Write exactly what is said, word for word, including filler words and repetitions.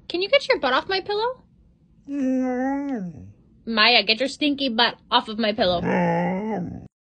Can you get your butt off my pillow? Maya, get your stinky butt off of my pillow.